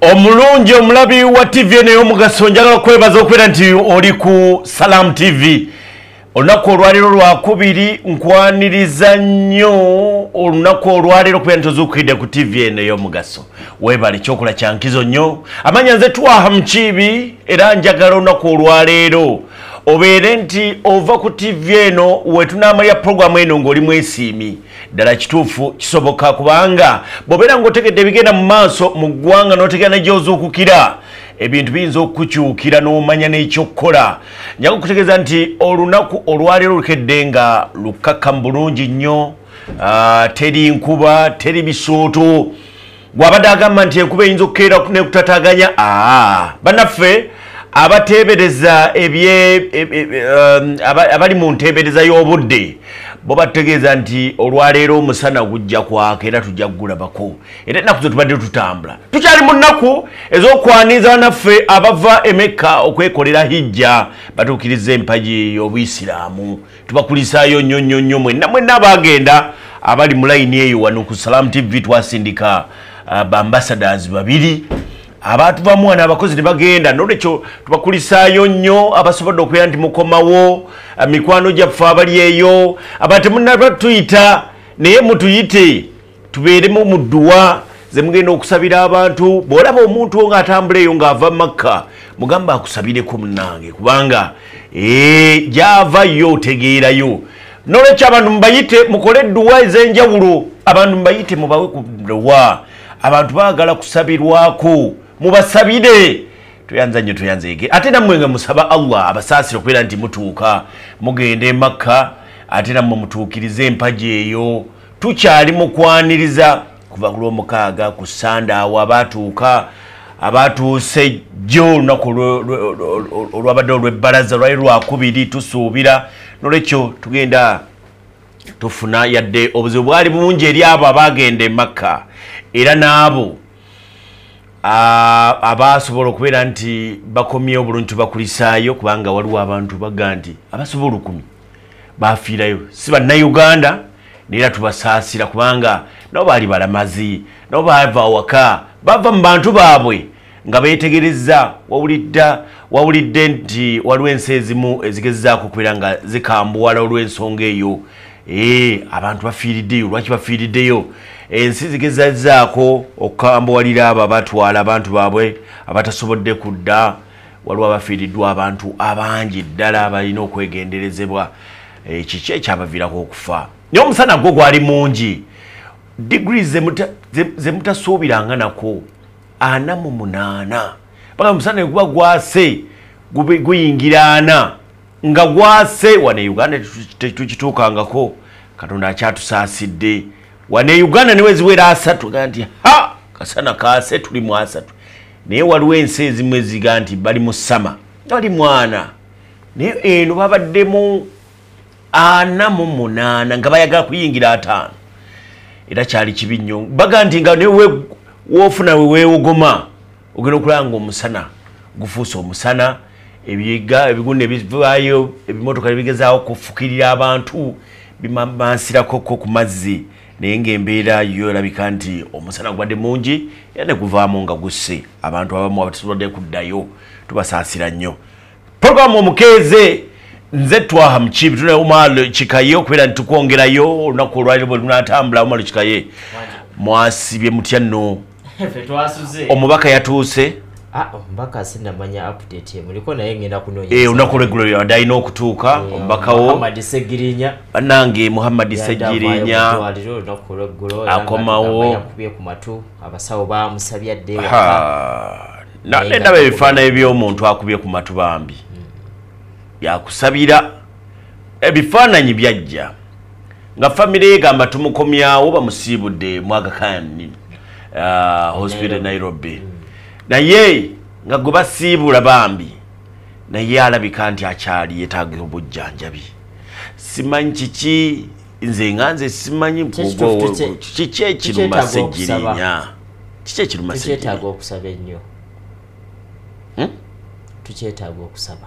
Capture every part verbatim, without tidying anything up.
Omulungi omulabi wa T V ne omugaso njagala kwebaza okwera nti oli ku Salam T V. Olunaku olwaliro lwa kubiri nkwaniriza nnyo olunaku olwaliro kwera nti ozukidde ku T V ne y'omugaso. Webale kyokola kyankizo nnyo. Amanya nze Twaha Mukiibi era njagala olunaku olwaliro obeere nti ova ku T V eno wetunamalya programu eno ng'oli mwesiimi ddala kituufu kisoboka kubanga bw'obeera ng'otegedde ebigenda mu maaso mu ggwanga n'otegera gy'ozuukukira ebintu biyinza okukukyukira n'omanya n'ekyokukola. Njaga okutegeeza nti olunaku olwaliro lukedde nga lukkakkamu bulungi nnyo, teri nkuba teri bisooto. Gw'abadde agamba nti enkuba eyinza okukeera n'ekutataganya bannaffe abateebereza ebye abali mu nteebereza y'obudde bo bategeeza nti olwaleero omusana gujja kwaka era tujja kugulabako era ennaku zo tubadde tutambula tukyali mu nnaku ez'okwaniza bannaffe abava e Mecca okwekolera hijja batuukiriza empagi y'Obuyisiraamu. Tubakulisaayo nnyo nnyo nnyo mwenna mwenna abagenda abali mu layini eyo wano ku Salam T V twasindika bambassadors babiri abatuvamu wana abakozi ne bagenda nolekyo tubakulisaayo nnyo abasobodde okubeera nti mukomawo mikwano gyaffe abali eyo abate munnaba tuyita naye mutuyite tubeeremu mu dduwa ze mugenda okusabira abantu. Bw'olaba omuntu ng'atambula eyo ng'ava Makka mugamba akusabireko munnange kubanga ee gy'avayo otegeerayo. Nolekyo abantu mubayite mukole edduwa ez'enjawulo, abantu mubayite mubawe ku dduwa. Abantu baagala kusabirwako mubasabire tuyanza nnyo tuyanzeege ate nammwe nga musaba Allah abasaasire okubeera nti mutuuka mugende e Makka ate nammwe mutuukirize empagi eyo. Tukyali mu kwaniriza kuva ku lw'omukaaga ku Sande awo abatuuka abatuuse jjo olunaku olwabadde olw'ebbalaza lwali lwakubiri tusuubira nolwekyo tugenda tufuna yadde obuzibu bwali bungi eri abo abagenda e Makka era n'abo abasobola okubeera nti bakomyewo obulungi tubakulisaayo kubanga waliwo abantu baga nti abasobola olukumi bafiirayo si bannayuganda neera tubasaasira kubanga nabo baali balamazi nabo bava awaka bava mu bantu baabwe nga beetegereza wawulidda wawulidde nti waliwo ensi ezimu ezigezaako okubeera nga zikambuwala olw'ensonga eyo. ee abantu bafiiriddeyo. Lwaki bafiiriddeyo? Ensi zigezazaako okukambuwalira abo abatwala abantu baabwe abatasobodde kudda. Waliwo abafiiriddwa abantu abangi ddala abalina okwegenderezebwa. Kiki ekyabaviirako okufa? Naye omusana gwo gwali mungi, degrees ze mutasuubiranga nako ana mu munaana. Paka omusana guba gwase guyingira ana nga gwase wane Uganda tukituukangako. Katonda akyatusaasidde. Wane Uganda niwe ziwera asatu ganti ha kasana kaase tuli mu asatu. Naye waliwo ensi ezimu eziga nti bali mu sama bali mwana naye eno babaddemu ana mu munaana nga bayagala kuyingira ataano. Era kyali kibi nnyo baga nti nga newe wofuna weweewogoma ogenda okulanga omusana gufuuse omusana ebiga ebigunda ebivaayo ebimotoka ebigezaawo okufukirira abantu bimansirako ku mazzi naye ng'embeera yo erabika nti omusana gubadde mungi era ne guvaamu nga gusse abantu abamu abatasobodde kuddayo. Tubasaasira nnyo. Programu omukeeze nze Twaha Mukiibi tuna Omar Kikaye okubeera nti tukwongerayo olunaku olwaliro bwe lunatambula. Omar Kikaye mwasibye mutya nno? Omubaka yatuuse? Omubaka sinamanya update ye muliko naye ngenda kunoonya. Eh olunaku lw'eggulu alina okutuuka omubaka wo Muhammad Segirinya. Bannange Muhammad Segirinya akomawo yakubye ku matu abasawo baamusabye adde nane ndaba ebifaananyi by'omuntu akubye ku matu bambi yakusabira ebifaananyi byajja nga famire egamba tumukomyawo bamusiibudde mu Aga Khan hospital Nairobi naye nga gwe basiibula bambi naye alabika nti akyali yeetaaga obujjanjabi. Simanyi kiki nze nga nze simanyi kiki ekiruma Segirinya kiki ekiruma Segirinya tukyetaaga okusaba ennyo tukyetaaga okusaba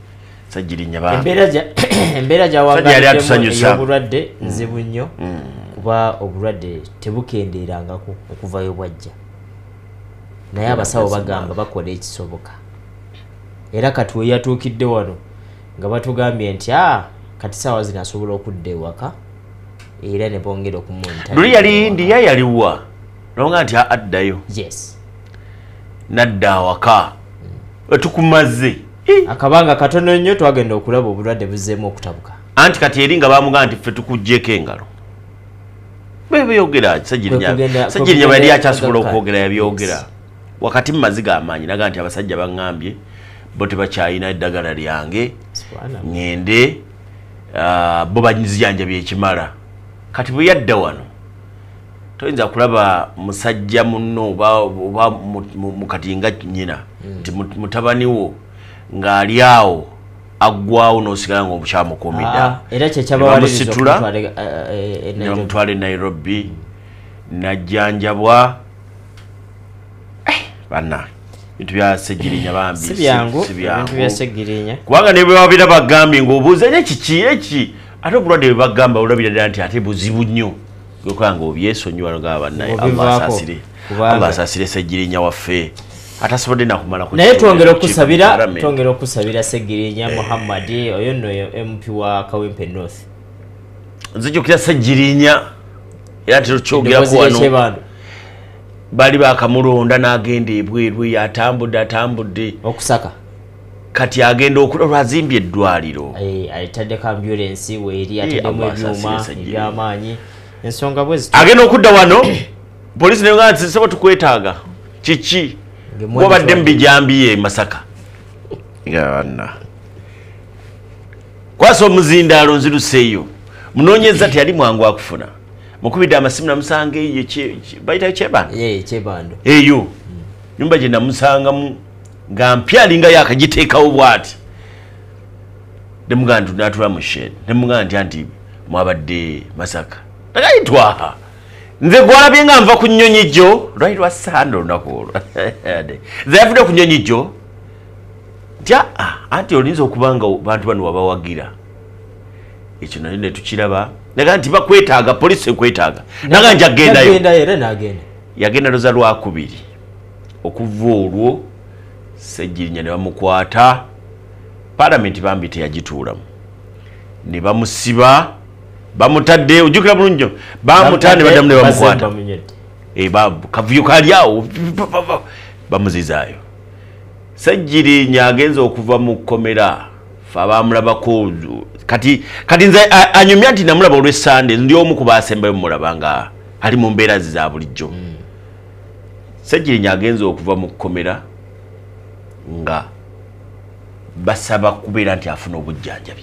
Segirinya bambi embeera gya embeera gya wagala y'obulwadde nzibu nnyo kuba obulwadde tebukendeerangako okuvayo bwajja naye abasawo bagamba bakola ekisoboka era kati we yatuukidde wano nga batugambye nti ah kati saawa zino asobola okudda ewaka era ne bongera okumunta luli yali India yaliwa nonga nti addayo yes nadda awaka wetukumaze akabanga katono nnyo twagenda okulaba obulwadde buzzeemu okutabuka anti kati eri nga bamugamba nti ffe tukuggyeko engalo bebyogera Ssegirinya Ssegirinya bwe yali akyasobola okwogera yabyogera wakati mu maziga amaanyi naga nti abasajja baŋŋambye bo tebakyayina eddagala lyange ŋŋende bo banyizijanjabye ekimala kati bwe yadda wano toyinza kulaba musajja munno oba mukati nga nnyina nti mutabani wo ng'ali awo aggwawo n'osigala ng'omukyamukuumidda era kyekyabamusitula bamutwala e Nairobi najjanjabwa banna bintu bya Ssegirinya bambi si byangu bintu bya Ssegirinya kubanga ne bwe babira bagambye ng'obuuza ne kiki eki ate obulwadde bwe bagamba olabira ddala nti ate buzibu nnyo gwekola ng'obyesonyiwa nga bannaye Allah asaasire Allah asaasire Ssegirinya waffe atasobodde nakumala ku naye twongera okusabira twongera okusabira Ssegirinya Muhammad oyo nno M P wa Kawempe North nzijukira Ssegirinya era terukyogeraku wano bali bakamulonda n'agenda ebweru yatambudde atambudde okusaka kati agenda olwazimbye eddwaliro ayitaddeko ambulance weeri ataddemu ebyuma ebyamaanyi ensonga bwezi agenda okudda wano polisi neyogaa nti sebo tukwetaaga kiki wabadde mu bijambiye Masaka ngana kwasa omuzindaalo nziruseeyo munoonyeza teyali mwangu akufuna mukubidde amasimu namusanga eyo bayitayo kyebando kyebando eyo nyumba gye namusangamu nga mpya alinga yakagiteekawo bw'ati nemugaa nti natula mu shed nemugaa nti anti mwabadde Masaka tagayitwaha nze gwalabye nga nva ku nnyonyi gyo lwali lwa sande olunaku olwo nze yavudde ku nnyonyi gyo nti aa anti olinza okuba nga bantu bano wabawagira ekyo nali ne tukiraba naga nti bakwetaaga polisi ekwetaaga naga nti agendayo yagenda loza lwakubiri okuva olwo Ssegirinya ne bamukwata palamenti bambi teyagituulamu ne bamusiba bamutadde ojjukira bulungi bamutadde ne baddamu ne bamukwata kavuyo kali awo bamuzizaayo Ssegirinya agenza okuva mu kkomera fe abamulabako kati kati nze anyumya nti namulaba olw'essande ndi omu ku baasembayo mumulaba nga ali mu mbeera za bulijjo Ssegirinya agenza okuva mu kkomera nga basaba kubeera nti afuna obujjanjabi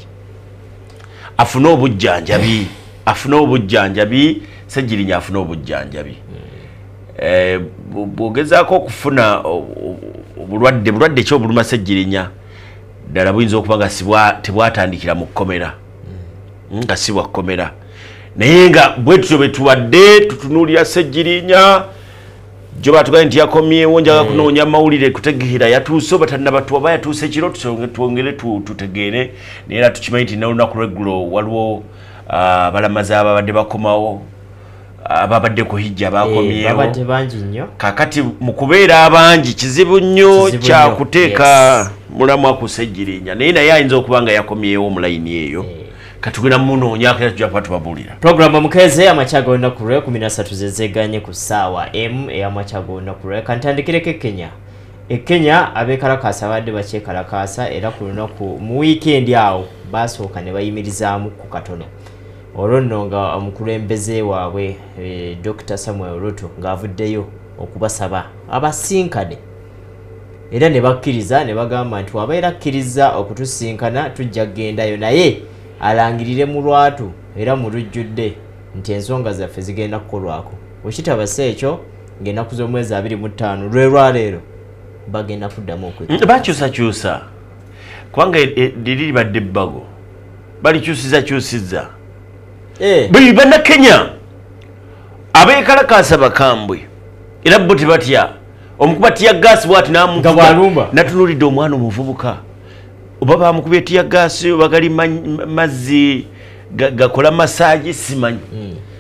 afuna obujjanjabi afuna obujjanjabi Ssegirinya afuna obujjanjabi eh bwogezaako okufuna obulwadde bulwadde ki obuluma Ssegirinya ddala buyinza okuba nga sibwa tebwatandikira mu kkomera nga si bwa kkomera naye nga bwe tutyo bwe tuwadde tutunuulira Ssegirinya gyo batugambye nti yakomyewo njaga kunoonya amawulire kutegeera yatuuse oba tannabatuwa oba yatuuse kiro twongere tutegeere naye era tukimanyi nti n'olunaku lweggulo waliwo abalamazi ababadde bakomawo ababadde ku hijja bakomyewo kakati mu kubeera abangi kizibu nnyo kyakuteeka mulamwa ku Ssegirinya naye naye ayinza okuba nga yakomyewo mu layini eyo katugenda munoonya era tujja kuba tubabuulira programu mukeze amakyago olunaku lwe kumi na ssatu zezeganye ku ssaawa m ey'amakyago olunaku lwe kantandikireko ekenya ekenya abeekalakaasa abadde bakyekalakaasa era ku lunaku mu wiikendi awo baasooka ne bayimirizaamu ku katono olwo nno nga omukulembeze waabwe Doctor Samuel Ruto ng'avuddeyo okubasaba abasinkane era ne bakkiriza ne bagamba nti wabeera akkiriza okutusinkana tujja kugendayo naye alangirire mu lwatu era mu lujjudde nti ensonga zaffe zigenda kukolwako wekitabasa ekyo ng'ennaku z'omwezi abiri mu ttaano lwe lwaleero bagenda kuddamu okwe bakyusakyusa kubanga liri libadde ebbago balikyusizakyusizza buli bannakenya abeekalakaasa bakambwe era bo tebatya omukuba tiyagaasi bwati namuvuga natunuulidde omwana omuvubuka oba bamukubye tiyagaasi oba gali mazzi gakola masaji simanyi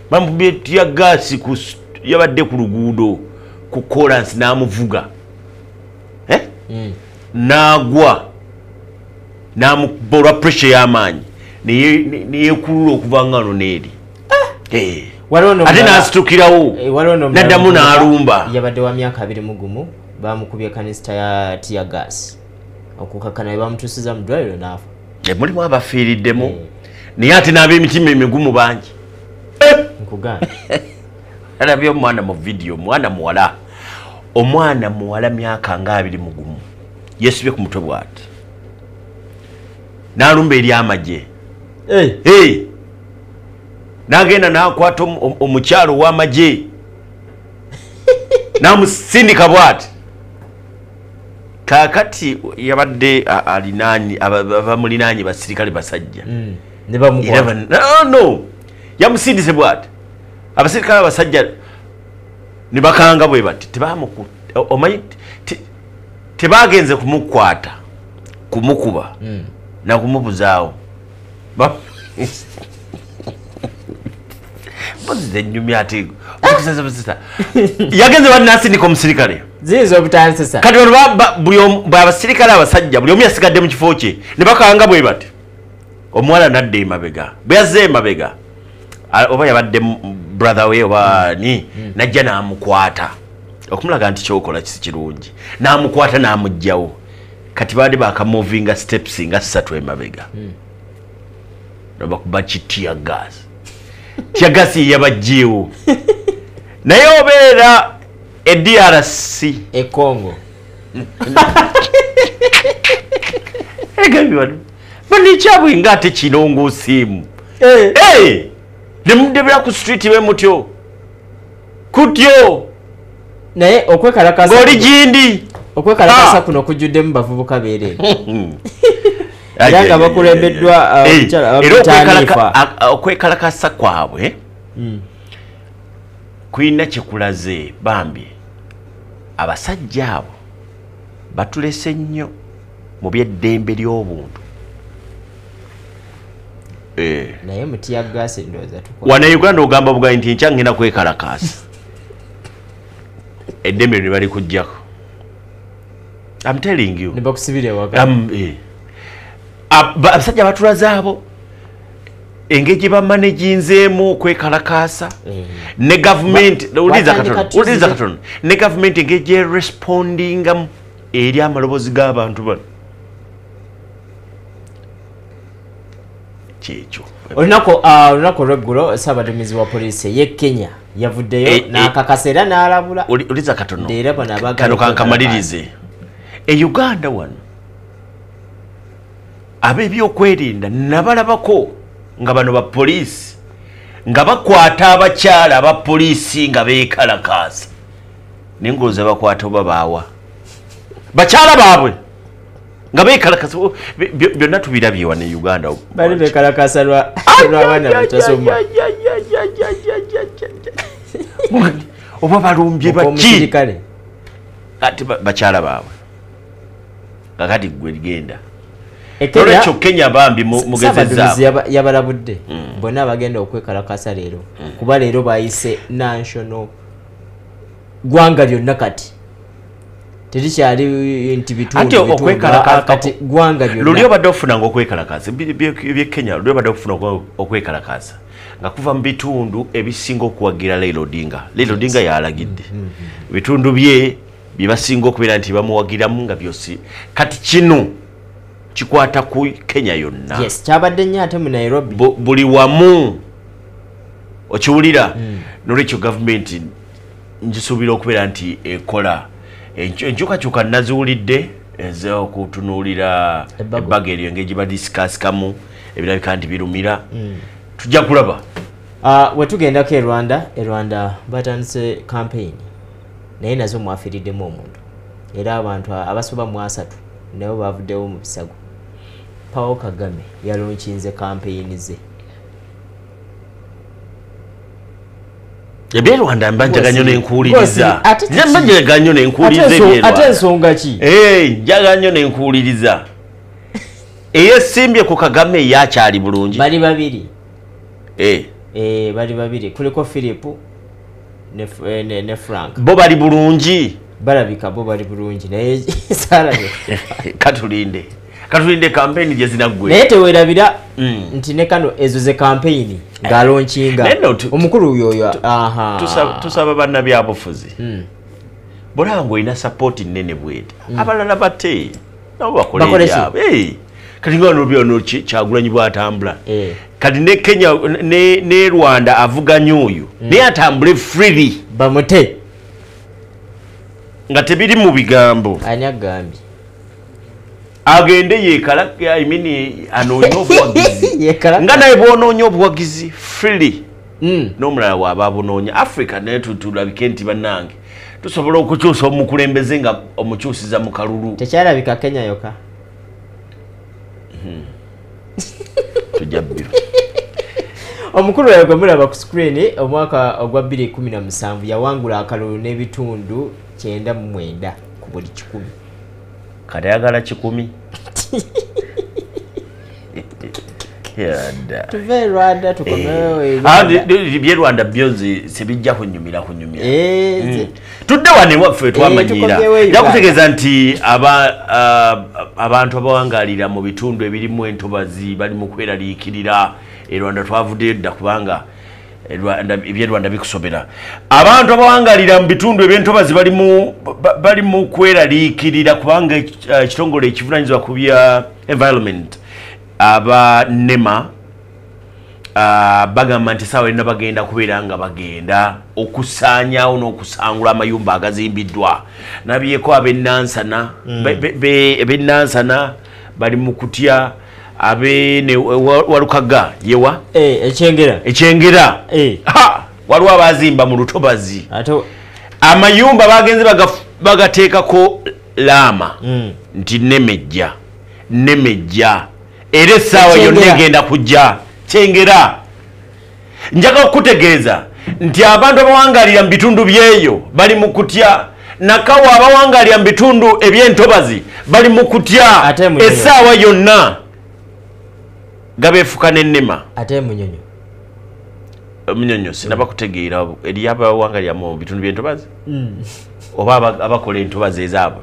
bamubye tia gas ku yabadde ku luguudo ku Collins n'amuvuga eh mm. Nagwa n'amubola pressure y'amaanyi niye niye kulula okuvanga no neri ah. eh walono ate n'asitukirawo eh, walono naddamu n'alumba yabadde wa myaka abiri mugumu bamukubye kanisita ya tia gas okukakana bamutusiza mu ddwaliro n'afa eh mulimu abafiiriddemu eh. Niye ate n'ab'emitima emigumu bangi nkugana alabye omwana mu video mwana muwala omwana muwala myaka nga abiri mugumu yesibye ku mutwe bwati n'alumba eri amaje eh hey. N'agenda n'akwata omukyalo w'amaje n'amusindika bwati kakati yabadde alinani abamulinanye basirikale basajja mm. ne bamugwa no no yamusindise bwati abasirikale basajja ni bakanga bwe bati tebamuku omanyi tebagenze kumukwata kumukuba mm. na kumubuzaawo bazize nyumi ate okisasa basita yagenze bali nasindika omusirikale zizo butansisa kati baba buli abasirikale abasajja buli omu yasigadde mu kifo kye ne bakanga bwe bati omwala nadde mabega byaze mabega oba yabadde brother we oba ni mm. najja n'amukwata okumulaga nti kyokola kisi kirungi n'amukwata n'amugjawo kati baade bakamovinga steps nga ssatu emabega mm. nabakuba kitia gas tia gas yabajjeewo naye obeera e D R C e Congo egabiwano bani chabwe ngate kinongo simu eh eh nemudebera ku street we mutyo kutyo naye okwekalakasa ngoli jindi okwekalakasa kuno kujudde mu bavubuka beere yanga bakulembeddwa abakyala abutanifa okwekalakasa kwabwe mm. Kuina kikulaze bambi abasajja abo batulese nnyo mu byeddembe ly'obuntu eh naye mutia gas ndoza tukwa wana Uganda ogamba bugayi nti ncha ngenda kwekalakasa eddembe ne bali kujjako I'm telling you niba kusibire waka am eh abasajja batulazaabo engege ba managinzemu kwekalakasa mm. Ne government uliza katono uliza katono ne government engege responding am eri amalobozi g'abantu bano checho olinako uh, olinako regulo sabadumizi wa polisi ye Kenya yavuddeyo e, nakakasera e, n'alabula uliza katono era bana baga kano kankamalirize e Uganda wano abebyo kwerinda nabalabako nga bano ba polisi nga bakwata abakyala aba polisi nga beekalakasa ningoza bakwata babawa bakyala baabwe nga beekalakasa byonna tubirabye wano e Uganda bali beekalakasa lwa abana batasoma oba balumbye baki ati bakyala baabwe kakati gwe ligenda Ekenya Kenya bambi mugezeza yabalabudde mm. Bonna abagenda okwekalakasa leero mm. Kuba leero bayise national gwanga lyonna kati terikyali nti bitundu ate okwekalakasa kati gwanga lyonna lulyo badde ofuna ng'okwekalakasa bye Kenya lulyo badde ofuna okwekalakasa nga kuva mu bitundu ebisinga okuwagira Raila Odinga Raila Odinga yalagidde mm -hmm. Bitundu bye bibasinga okubeera nti bamuwagiramu nga byosi kati kino chikwata ku Kenya yonna yes chabadde nnyo ate mu Nairobi buli wamu okiwulira mm. Nolwekyo government njisuubira okubeera nti ekola enkyukakyuka naziwulidde ezo okutunuulira ebbaga eryo engeri badisikaasikamu ebirabika nti birumira mm. Tujja kulaba uh, wetugendako e Rwanda e Rwanda batandise campaign naye nazo mwafiiriddemu omuntu era abantu abasoba mu asatu nabo bavuddewo mu bisago Paul Kagame yalonkinze campaign ze Ebe Rwanda mbanja nyo nenkuuliriza mbanja nyo nenkuuliriza ebyo ate nsonga ki eh njaga nyo nenkuuliriza eyesimbye ku Kagame yakyali bulungi bali babiri eh eh bali babiri kuliko Philip ne ne, ne Frank bo bali bulungi balabika bo bali bulungi naye sala katulinde katulinde campaign je zinagwe naye tewerabira mm. nti ne kano ezo ze campaign nga launchinga omukulu uyo oyo aha tusaba tusaba banna byabufuzi mm. bolango ina support nene bwete mm. abalala bate nabo bakole yabo eh kati ngono byo no Kyagulanyi bwatambula eh kati ne Kenya ne ne Rwanda avuganya oyo mm. ne atambule freely bamote nga tebiri mu bigambo anyagambi agende yekala I mean anonyo obwagizi nga naye bwononyo obwagizi freely mm. nomulala wababunonya Africa ne tutulabike nti bannange tusobola okukyusa omukulembeze nga omukyusiza mu kalulu tekyalabika Kenya yoka hmm. tujabbiru omukulu yawe mulaba ku screen omwaka ogwa bbiri kumi na musanvu yawangula akalulu n'ebitundu kyenda mu mwenda ku buli kikumi kati ayagala kikumi yada tuve Rwanda tukomewe bye Rwanda byozi sebijja kunyumira kunyumira eh mm. tudde wane waffe twamanyira yakutegeeza nti aba uh, abantu abawangalira mu bitundu ebirimu entobazi bali mu kweraliikirira e Rwanda twavudde dda kubanga ebye Rwanda bikusobera abantu abawangalira mu bitundu ebyentobazi bali mu bali mu kweraliikirira kubanga ekitongole ekivunanyizibwa ku bya environment aba nema uh, bagamba nti sawa ina bagenda kubeera nga bagenda okusaanyawo n'okusangula amayumba agazimbiddwa nabyeko ab'ennansana mm. eb'ennansana bali mu kutya abe ne walukaga yewa eh ekyengera ekyengera eh ha waliwo abazimba mu lutobazi ato amayumba bagenze bagateekako laama mm. nti nemejja nemejja era essaawa yonna egenda kujja kyengera njaga okutegeeza nti abantu abawangalira mu bitundu byeyo bali mu kutya nakawa abawangalira mu bitundu ebyentobazi bali mu kutya essaawa yonna gabeefuka n'ennema ate munyonyo munyonyo sinaba kutegeera eri abawangalira mu bitundu byentobazi mm. oba abakola entobazi ezaabo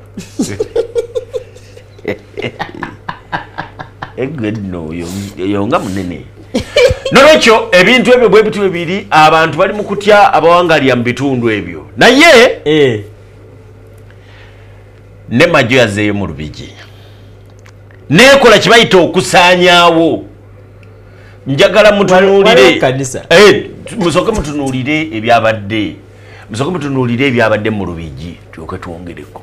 egedno yonga munene nolwekyo ebintu ebyo bwe bitu bibiri abantu bali mu kutya abawangalira mu bitundu ebyo naye eh ne majo yazeeyo mu Lubigi nekola kibayita okusaanyaawo njagala mutunuulire eh musoke mutunuulire ebyabadde musoke mutunuulire ebyabadde mu Lubigi tuyoke twongereko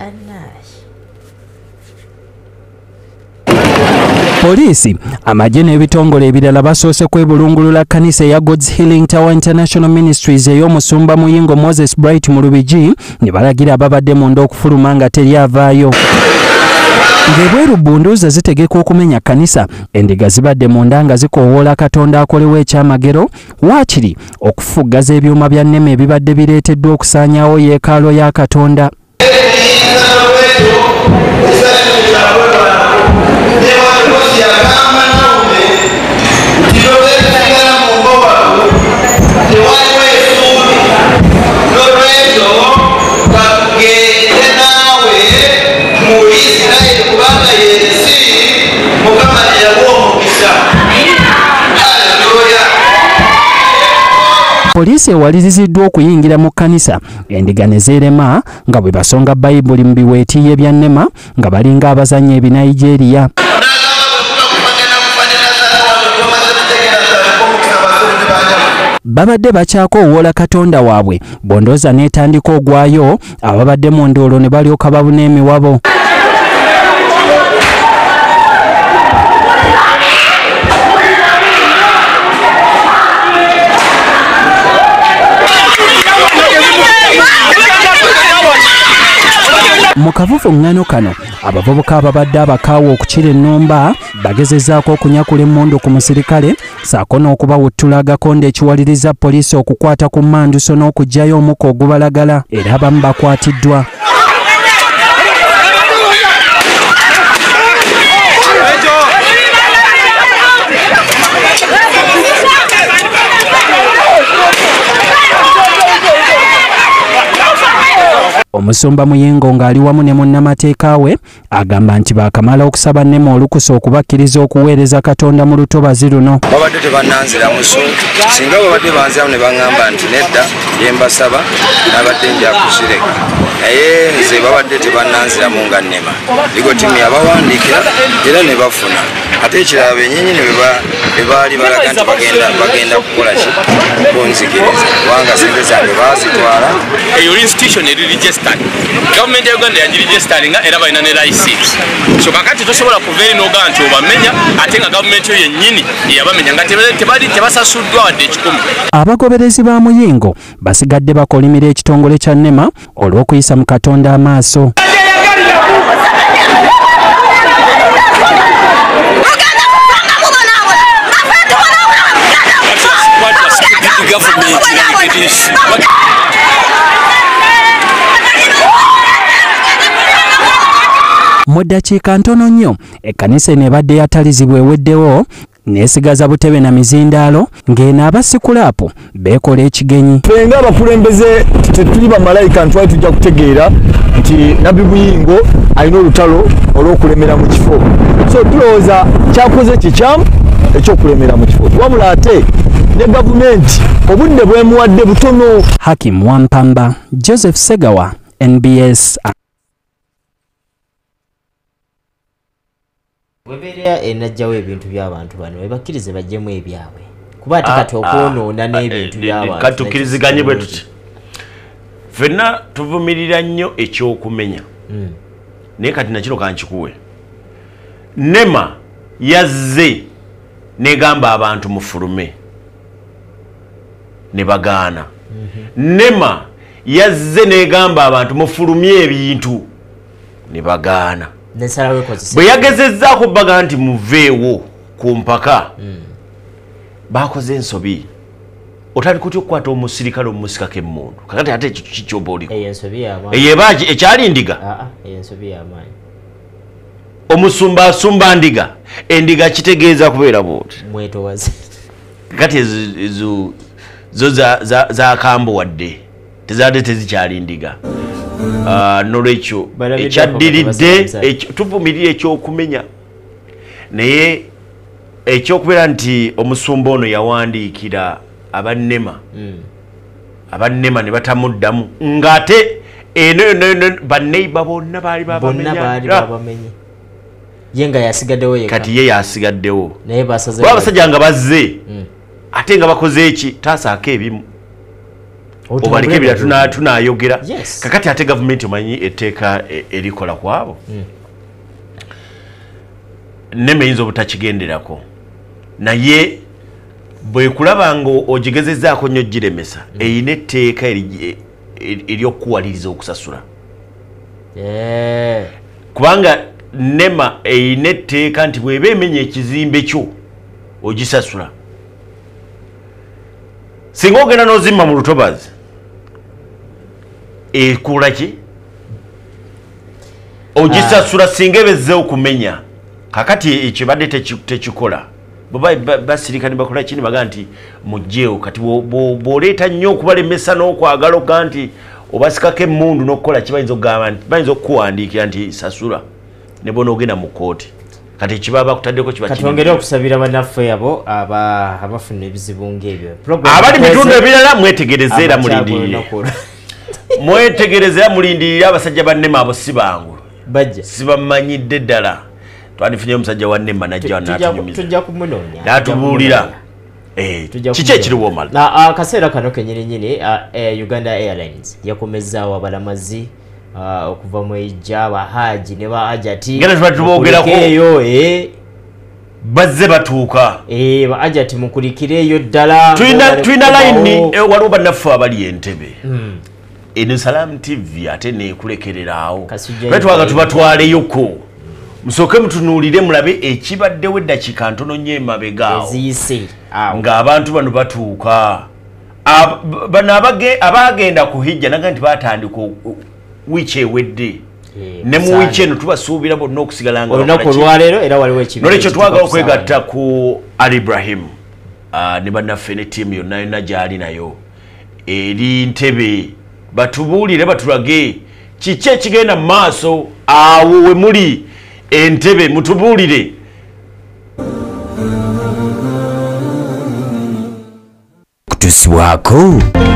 Polisi amagye n'ebitongole ebirala basoose kwebulungulula kkanisa ya God's Healing Tower International Ministries ey'omusumba Muyingo Moses Bright mu Lubigi ne balagira ababadde munda okufuluma nga teri avaayo. Ng'ebweru bunduuza zitegeka okumenya kkanisa endiga zibadde munda nga zikoowoola Katonda akolewo ekyamagero waakiri okufuggaza ebyuma bya nneme ebibadde bireeteddwa okusaanyaawo yeekaalo ya Katonda. Polisi ewaliriziddwa okuyingira mu kkanisa endiga ne zeerema nga bwe basonga Bayibuli mu biweetiiye bya nnema nga balinga abazannya ebya Nigeria. Babadde bakyakoowoola Katonda waabwe bondooza n'etandika ogwayo ababadde mu ndoolo ne balyoka babuna emiwabo. Mu kavuvuŋŋano kano abavubuka ababadde abakaawa okukira ennumba bagezezzaako okunyakula emmundu ku musirikale ssaako n'okubawuttula agakonde ekiwaliriza poliisi okukwata ku mmanduso n'okuggyayo omukka ogubalagala era abamu bakwatiddwa. Omusumba Muyingo ng'ali wamu ne munnamateeka we agamba nti baakamala okusaba Nema olukusa okubakkiriza okuweereza Katonda mu lutobazi luno. Babadde tebannanziramu so singa babadde banziramu ne baŋŋamba nti nedda bye mbasaba nabadde nja kuzireka naye nze babadde tebannanziramu nga Nema ligo timu yabawandiikira era ne bafuna ate ekirala bennyini ne be baali balaga nti bagenda bagenda kukola ki kunzikiriza kubanga sente zange baazitwala. Eyo institution eri registered gavumenti ya Uganda yagiregistaringa era balina ne license so kakati tosobola kuva eri n'ogaa nti obamenya ate nga gavumenti yo yennyini yabamenya nga tebali tebasasuddwa wadde ekikumi. Abagoberezi ba Muyingo basigadde bakolimira ekitongole kya Nema olw'okuyisa mu Katonda amaaso. Mu ddakiika ntono nnyo ekkanisa eno ebadde yatalizibwa eweddewo neesigaza butebe na mizindaalo ng'eno abasikulapo beekola ekigenyi. Ffe ng'abakulembeze tetuli bamalayika ntwali tujja kutegeera nti Nabbi Muyingo alina olutalo olw'okulemera mu kifo so tulowooza kyakoze kikyamu ekyokulemera mu kifo wabula ate ne gavumenti obudde bwemuwadde butono. Hakim Wampamba, Joseph Segawa, N B S. Webeera enajjawo ebintu by'abantu bano webakkirize bajjemu ebyabwe kuba ati kati okwonoona n'ebintu by'abantu katukiriziganye bwe tuti ffenna tuvumirira nnyo ekyokumenya naye kati nakino kankikuwe Nema yazze negamba abantu mufulume ne bagaana Nema yazze negamba abantu mufulumye ebintu ne bagaana bwe yagezezzaako baga nti muveewo ku mpaka bakoze ensobi otali kutya okukwata omusirikale omusikako emmundu kakati ate ekyo kikyoba oliko eyebaaki ekyali ndiga omusumba asumba ndiga endiga kitegeeza kubeera bwoti kati ezo zo zakambo wadde tezadde tezikyali ndiga. Uh, nolwekyo ekyaddiridde tuvumirire ekyokumenya naye ekyokubeera nti omusumba ono yawandiikira abannema mm. abannema ne batamuddamu ng'ate eno yonna banneiba bonna baali babamenye ye nga yasigaddewo yeka kati ye yasigaddewo naye basaze abasajja nga bazze mm. ate nga bakoze eki taasaako ebimu obalike ebira tunayogera yes. kakati ate gavumenti omanyi etteeka erikola kwabo mm. Nema eyinza obutakigenderako naye bwekulaba nga ogigezezzaako nnyo giremesa mm. eyina etteeka ery'okuwaliriza okusasula yeah. kubanga Nema eyina etteeka nti bweba emenya ekizimbe kyo ogisasula singa ogenda n'ozimma mu lutobazi ekula ki ogisasula singa ebezze okumenya kakati ekibadde tekikola basirika ne bakola kini baga nti mujjeewo kati bw'oleeta nnyo okubalemesa n'okwagala okuga nti obasikako emmundu n'okukola ki bayinza okugamba nti bayinza okukuwandiikira nti sasula ne bona ogenda mu kooti kati kiba bakutaddeko kiba kati ongera okusabira bannaffe abo abafuna ebizibu ng'ebyo abali bitundu ebirala mwetegereze era mulindirire mwetegereze era mulindirire abasajja ba Nema abo si bangu sibamanyidde ddala twandifunye omusajja wa Nema najja tujja kumunoonya n'atubuulira kiki ekiriwo omala akaseera kano kenyininyini Uganda Airlines yakomezzaawo abalamazi okuva mu ejja abahaji ne baajati ngera tubatubogerako bazze batuuka baajati mukulikireeyo ddala tulina layini waliwo bannaffe abali Entebbe eno Salam T V ate neekulekereraawo twetwaga tubatwaleyoko musooke mutunuulire mulabe ekibaddewo eddakiika ntono nnyo emabegaawo ng'abantu bano batuuka bano abaagenda ku hijja naga nti baatandika wiiki ewedde ne mu wiiki eno tubasuubira bonna okusigala nga olunaku olwaleero era waliwo ekibi nolwekyo twagala okwegatta ku Ali Ibrahim ne bannaffe ne ttiimu yonna yonna gy'ali nayo eri Ntebbe batubuulire batulage kiki ekigenda mu maaso awo we muli Entebbe mutubuulire. Kutusibwako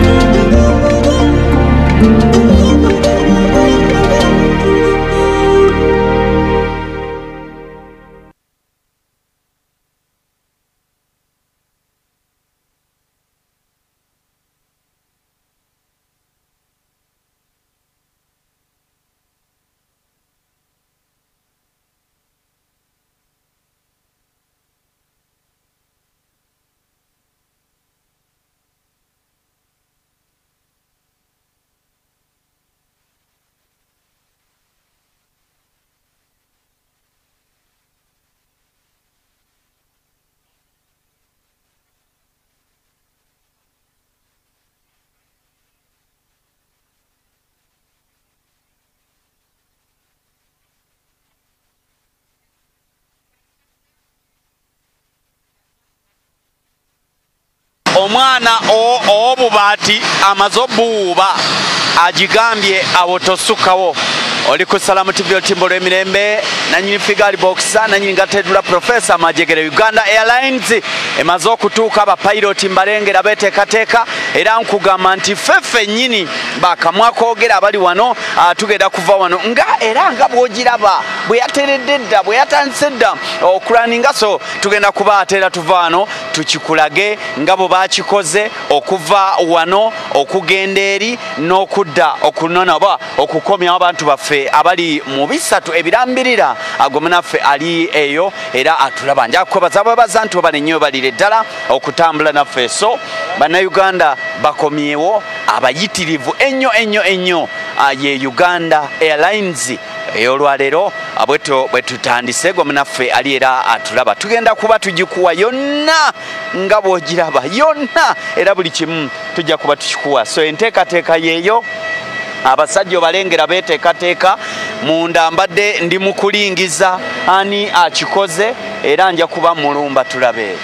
omwana obubaati amaze obuuba agigambye awo tosukawo. Oli ku Salamu T V otimbo lw'emirembe nanyini figari boxa nanyini ngatedula Professor Majegere. Uganda Airlines emaze okutuuka abapiloti mbalengera beteekateeka era nkugamba nti ffeffe nnyini bakamwakoogera abali wano tugenda kuva wano nga era nga bw'ogiraba bwe yateredde dda bwe yatandise dda okulaninga, so tugenda kubaatera tuva wano tukikulage nga bwe bakikoze okuva wano okugenda eri n'okudda okunona oba okukomyawo abantu baffe abali mu bisatu ebirambirira agomunaffe ali eyo era atulaba. Nja kwebaza bwebaza nti obale nnyo balire ddala okutambula naffe, so bannayuganda bakomyewo abayitirivu ennyo ennyo ennyo ye Uganda Airlines ey'olwaleero abweto bwe tutandise gomunaffe ali era atulaba. Tugenda kuba tugikuwa yonna nga bw'ogiraba yonna era buli kimu tujja kuba tukikuwa, so enteekateeka yeeyo. Abasajja balengera beteekateeka munda mbadde ndi mu kulingiza ani akikoze era nja kuba mulumba tulabe.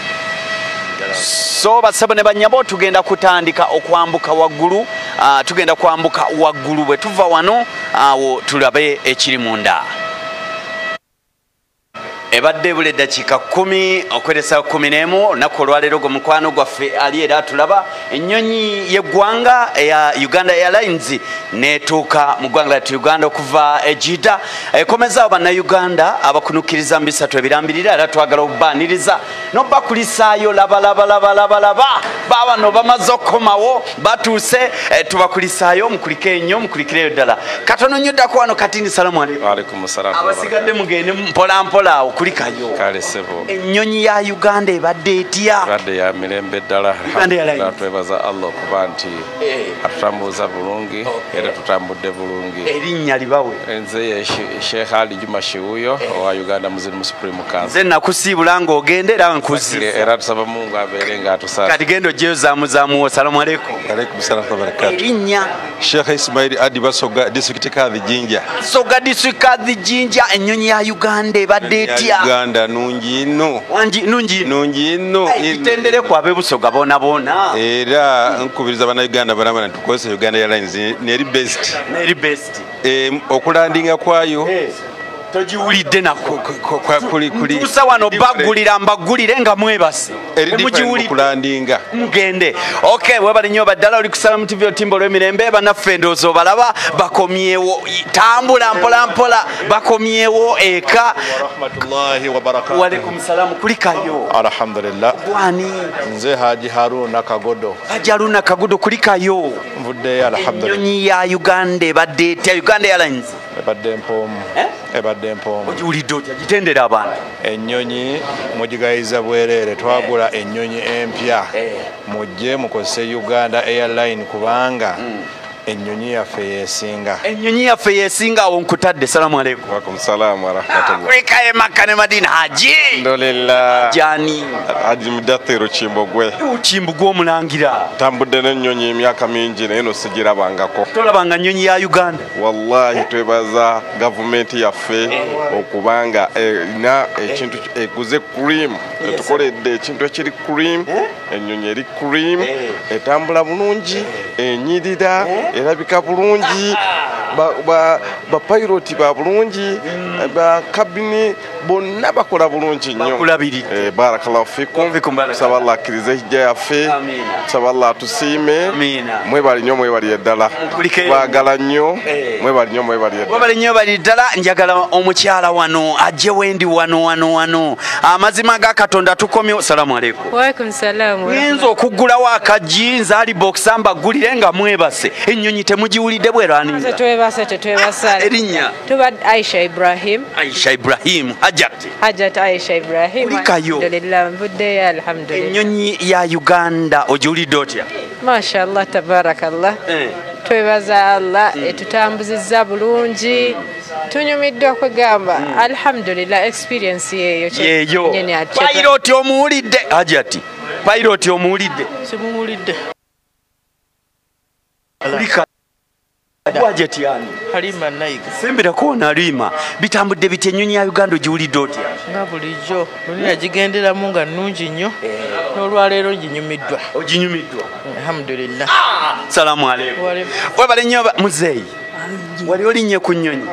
So basabo ne banyabo tugenda kutandika okwambuka waggulu, uh, tugenda kwambuka waggulu bwe tuva wano awo uh, tulabe ekiri munda. Ebadde bule dakiika kumi okwelesa kumi n'emu olunaku olwaleero gwe mukwano gwaffe ali era tulaba ennyonyi y'eggwanga eya Uganda Airlines neetuuka mu ggwanga lyattu Uganda okuva Ejida ekomezaawo bannayuganda abakunukkiriza mu bisatu ebirambirira era twagala okubaaniriza n'obakulisaayo labalabalabalabalaba baabano bamaze okukomawo batuuse tubakulisaayo mukulike ennyo mukulikireyo ddala katono nnyo ddako wano Katini. Salamu alaykum. Abasigadde mugende mpolampola kulikayo kale sebo ennyonyi ya Uganda ebadde etya? Ebadde ya mirembe ddala. Twebaza Allah okuba nti atutambuza bulungi era tutambudde bulungi. Erinnya libawe? Nze Sheikh Ali Juma Shiuyo owa Uganda Muslim Supreme Council. Nze nakusiibula ng'ogende era nkuzise era tusaba Mungu abeere ng'atusaasa. Kati genda oggyeyo zaamuzaamuwo. Salamu alaykum. Alaykum salaam wa barakatuh. Erinnya? Sheikh Ismail Adi Basoga District Kadhi Jinja. Soga District Kadhi Jinja. Ennyonyi ya Uganda ebadde etya? Uganda nungi nnyo. Wangi nungi nungi nnyo. Itendere ku ab'ebusoga boona boona. Era nkubiriza bannayuganda balaba nti tukozesa Uganda Airlines neri best. Neri best. Eh, okulandinga kwayo. Yes. Togiwulidde nako kuli kuli tuusa wano bagulira mbagulire nga mwebase mugiwulidde kulandinga mugende. Okay, webali nnyo baddala oli ku Salamu T V otimbo lw'emirembe bannaffe ndowooza obalaba bakomyewo tambula mpola mpola bakomyewo eka. Rahmatullahi wa barakatuh. Wa alaykum salaam. Kulikayo? Alhamdulillah. Bwani? Nze Haji Haruna Kagodo. Haji Haruna Kagodo. Kulikayo? Mvudde alhamdulillah. Ennyonyi ya Uganda ebadde etya? Uganda Airlines ebadde mpoomu. Eh? Ebadde mpoomu. Ogiwulidde otya? Gitendera abantu. Ennyonyi mugigayiza bwereere twagula ennyonyi empya mujje mukozese Uganda Airline kubanga ennyonyi yaffe yeesinga. Ennyonyi yaffe yeesinga awo nkutadde. Salamu alaykum. Wa alaykum salaam wa rahmatullah. Kwekaye Makka ne Madina. Haji ndolella jani Haji Mudathiru Kimbogwe. Kimbogwe omulangira. Tambudde n'ennyonyi emyaka mingi naye no sigirabangako. Tolabanga nnyonyi ya Uganda? Wallahi twebaza gavumenti yaffe okubanga erina ekintu eguze cream etukoledde ekintu ekiri cream ennyonyi eri cream etambula bulungi enyirira erabika bulungi bapayiroti ba bulungi bakabini bonna bakola bulungi nnyo barakallahu fikum tusaba Allah akkirize hijja yaffe tusaba Allah atusiime mwebali nnyo mwebali eddala twagala nnyo mwebali nnyo mwebali eddala mwebali nnyo bali eddala njagala omukyala wano ajje wendi wano wano wano amazima ga Katonda tukomye. Salamu alaykum. Wa alaykum salaam. Ngenzo okuggulawo akajinza ali box amba gulire nga mwebase ennyonyi temugiwulidde bwerani twebase tetwebase erinnya tuba Aisha Ibrahim. Aisha Ibrahim Hajat Hajat Aisha Ibrahim alhamdulillah mbudde ya alhamdulillah. Ennyonyi ya Uganda ogiwulidde otya? Mashallah tabarakallah. eh. Twebaza Allah mm. etutambuzizza bulungi tunyumiddwa kwegamba mm. alhamdulillah experience yeyo yeyo nyene atya pilot omuwulidde Hajati pilot omuwulidde simuwulidde Lika Hajati yani Halima Naiga sembera kona Halima bitambudde bite ennyonyi ya Uganda ogiwulidde otya? nga bulijjo dunia gigenderamu nga nnungi nnyo n'olwaleero nginyumiddwa. Oginyumiddwa? Alhamdulillah. Salamu alaykum. Webale nnyo muzeeyi wali olinnye ku nnyonyi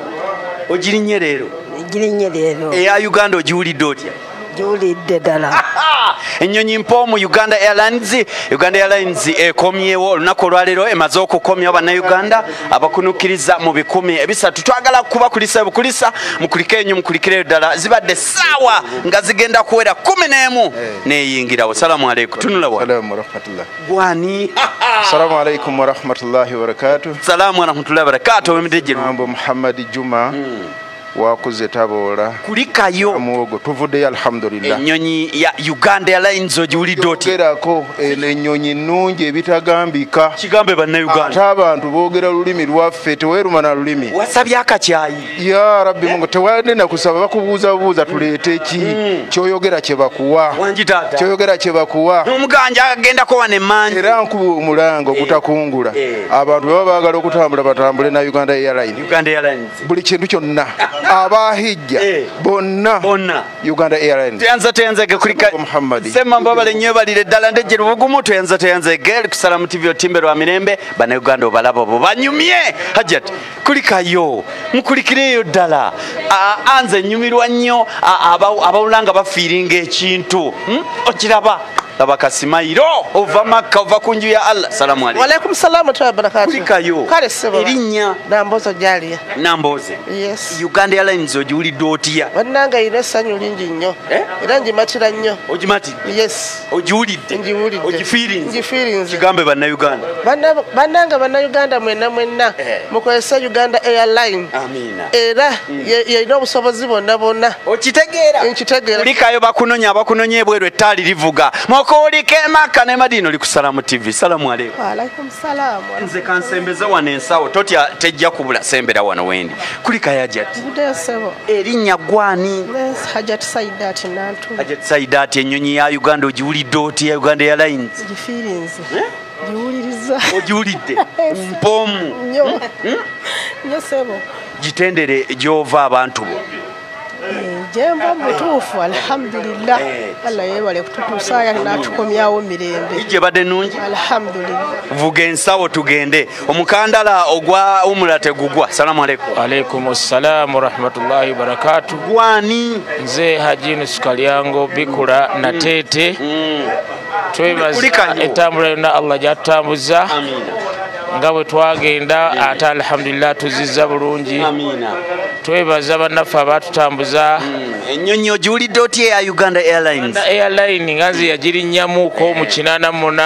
ogirinnye leero? Ogirinnye leero. Eya Uganda ogiwulidde otya? Giwulidde ddala. Ennyonyi mpoomu Uganda Airlines Uganda Airlines ekomyewo olunaku olwaleero emaze okukomyawo bannayuganda abakunukkiriza mu bikumi ebisatu. Twagala kubakulisa bukulisa mukulike ennyo mukulikireyo ddala zibadde ssaawa nga zigenda kuwera kumi n'emu neeyingirawo. Salamu alaykum. Tunula wa salamu warahmatullah. Gwani? Salamu alaykum warahmatullahi wabarakatuh. Salamu warahmatullahi wabarakatuh. Wemidejje Mambo Muhammad Juma mm. wakuze tabola kulikayo amugo tuvudde alhamdulillah. Ennyonyi ya Uganda Airlines ogiwulidde otya? Gerako ennyonyi nnungi ebitagambika kigambe bannayuganda ate abantu boogera lulimi lwaffe teweeruma na lulimi wasabye akakyayi ya rabbi mungu tewadde nakusaba bakubuuza buuza tuleete ki mm. kyoyogera kye bakuwa wanjitata kyoyogera kye bakuwa omuganja agendako wane manyi era nkuba omulango gutakungula eh. eh. abantu baba baagala okutambula batambule na Uganda Airlines Uganda Airlines buli kintu kyonna abahijja eh. bonna bonna Uganda Airlines tuyanza tuyanzege kulika Muhammad sema mbabale nnyo balire ddala ndejje lubugumu tuyanza tuyanzege ku Salamu T V otimbe lwa mirembe bana Uganda obalabo bo banyumye Hajat kulikayo mukulikireyo ddala anze nyumirwa nnyo abawulanga bafiiringa ekintu hmm? okiraba Abakasimairo ova Makka ova kunju ya Allah. Salamu alaykum. Wa alaykum salaam wa barakatuh. Kulikayo kale sebo erinnya Nambozo Jalia. Namboze. Yes. Uganda Airlines ogiwulidde otya? Bannanga ine essanyu lingi nnyo eh? era ngimatira nnyo. Ogimati? Yes. Ogiwulidde? Ngiwulidde. Ogifiirinze? Ngifiirinze. Kigambe bannayuganda. Bannanga bannayuganda mwena mwena eh. mukozesa Uganda Airlines. Amina. Era mm. yalina obusobozi bonna bonna. Okitegeera? Nkitegeera. Kulikayo bakunonya abakunonya ebweru ettaali livuga. Mokolike Makka ne Madina oli ku Salamu T V. Salamu alaykum. Wa alaykum salaam. Nze kansembeza wano ensawo totya tejja kubula sembera wano wendi. Kulika Hajat. Bude sebo. Erinnya gwani? Yes, Hajat Saidat Nantu. Hajat Saidat ennyonyi ya Uganda ogiwulidde otya Uganda Airlines? Gifiirinze. Eh? Giwuliriza. Ogiwulidde? Mpoomu. Nnyo. Nnyo sebo. Gitendere gy'ova abantu bo. Jemba mutuufu alhamdulillah. Allah yebale kututuusaya n'atukomyawo mirembe. Ije badde nnungi? Alhamdulillah. Vuga ensawo tugende. Omukandala ogwa umula tegugwa. Salamu alaykum. Alaykum assalamu rahmatullahi barakatuh. Gwani? Nze Hajini Sukalyango Bikula na Tete. Mm. Twebaza etambula yonna Allah gyatutambuza. Amina. Nga bwe twagenda ate alhamdulillah tuzizza bulungi. Amina. Twebaza bannaffe abatutambuza. Ennyonyi ogiwulidde otya ya Uganda Airlines? Uganda Airline nga nze yagirinnyamuuko mu kinaana muna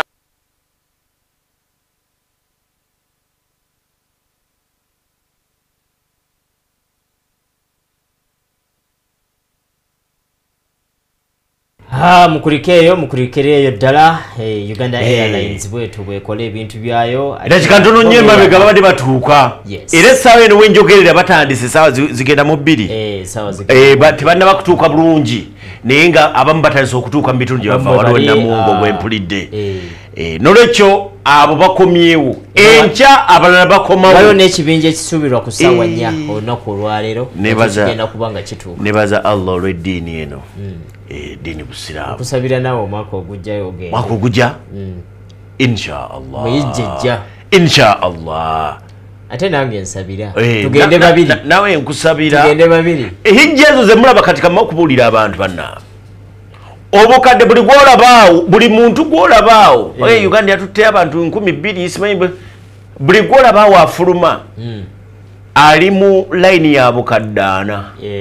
ha mukulikeyo mukulikereyo ddala hey, Uganda hey. Airlines bwetu bwekola ebintu byayo era kikantono nnyo emabega babadde batuuka yes. era essaawa eno wenjogerera batandise essaawa zigenda mu bbiri hey, eh, tebanna kutuuka bulungi naye nga abamu batandise okutuuka mu bitundu gye bava waliwo namungo gwempulidde hey. eh, nolwekyo abo bakomyewo enkya abalala bakomawo waliwo n'ekibinja ekisuubirwa ku ssaawa nnya olunaku olwaleero kigenda kuba nga kituuka nebaza Allah olw'eddiini eno mm. eh dini busiramu kusabira nawo omwaka ogujjayo ogenda mwaka ogujja mm. insha Allah muyijjejja insha Allah ate nange nsabira Eh, tugende na- babiri na- nawe nkusabira tugende babiri ehijja ezo ze mulaba kati kama okubuulira abantu bannaabwe obukadde buli gwolabaawo buli muntu gwolabaawo oye uganda yatutte abantu nkumi bbiri simanyi bwe- buli gwolabaawo afuluma ali mu layini ya bukadde ana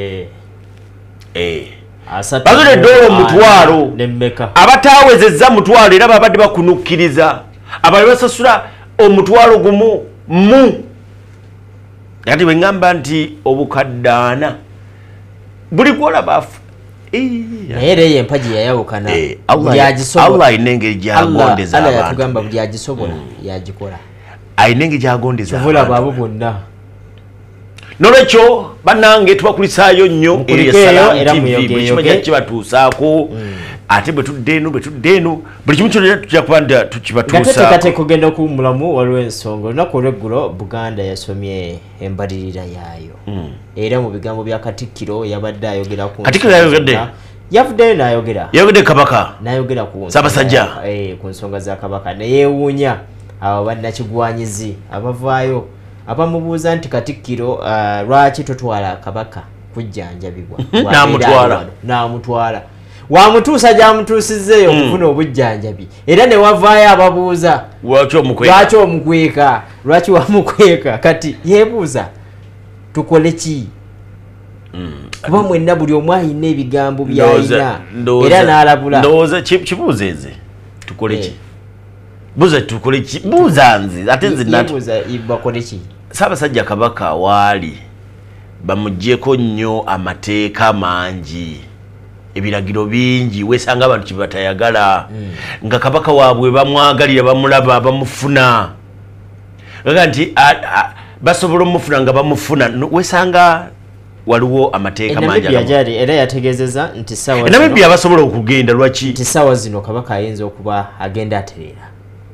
bazula eddoola omutwalo abataawezezza mutwalo era babadde bakunukkiriza abali basasula omutwalo gumu mu ati bwe ŋŋamba nti obukadde ana buli gwolaba afu naye era eyo empaji yayawukana Allah ayina engeri gyagondeza abantu yatugamba buli agisobola yagikola ayina engeri gyagondeza kivula abo bonna nolwekyo bannange tubakulisaayo nnyo era muyogeyoge kibatuusaako ate bwe tudde eno bwe tudde eno buli kimu kyonna tujja kuba nti tukibatuusaako gatetekate kugenda okuwummulamu waliwo ensonga olunaku olweggulo Buganda yasomye embalirira yaayo era mu bigambo bya Katikkiro yabadde ayogera ku Katikkiro yayogedde yavuddeyo n'ayogera yayogedde Kabaka n'ayogera ku Ssaabasajja ku nsonga za Kabaka neyeewuunya abo bannakigwanyizi abavaayo abamubuuza nti Katikkiro lwaki totwala Kabaka kujjanjabibwa n'amutwala n'amutwala wamutuusa gyamutuusizzeeyo okufuna obujjanjabi era ne wavaayo ababuuza lwaki omukweka lwaki wamukweka kati yeebuuza tukole ki kuba mwenna buli omu ayina ebigambo byayina era n'alabula ndowooza kibuuza eze tukole ki buuza tukole ki buuza nze ate nze bakole ki Ssaabasajja Kabaka waali bamuggyeko nnyo amateeka mangi ebiragiro bingi weesanga abantu kyebatayagala nga Kabaka waabwe bamwagalira bamulaba bamufuna aga nti basobola omufuna nga bamufuna weesanga waliwo amateeka mangi era yategeezeza nti Namibia basobola okugenda lwaki nti ssaawa zino Kabaka ayinza okuba agenda atereera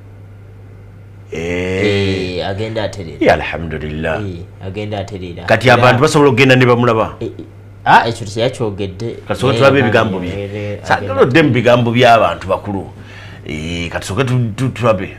Eh agenda atereera ya alhamdulillah agenda atereera kati abantu basobola okugenda ne bamulaba ah ekyo teyakyogedde kasobola tulabe ebigambo bye sagalodde mu bigambo by'abantu bakulu kati soke tulabe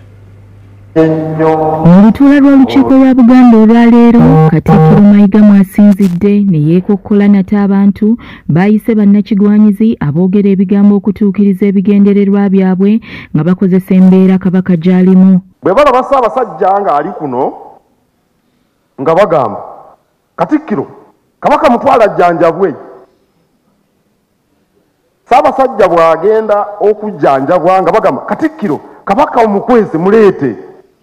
mu lutuula lw'olukiiko lwa Buganda olwaleero Katikkiro Mayiga mwasinzidde ne yeekokkola nate abantu baayise bannakigwanyizi aboogera ebigambo okutuukiriza ebigendererwa byabwe nga bakozesa embeera Kabaka gy'alimu bwe balaba Ssaabasajja nga ali kuno nga bagamba Katikkiro Kabaka mutwala jjanjabwe Ssaabasajja bw'agenda okujjanjabwa nga bagamba Katikkiro Kabaka omukwese muleete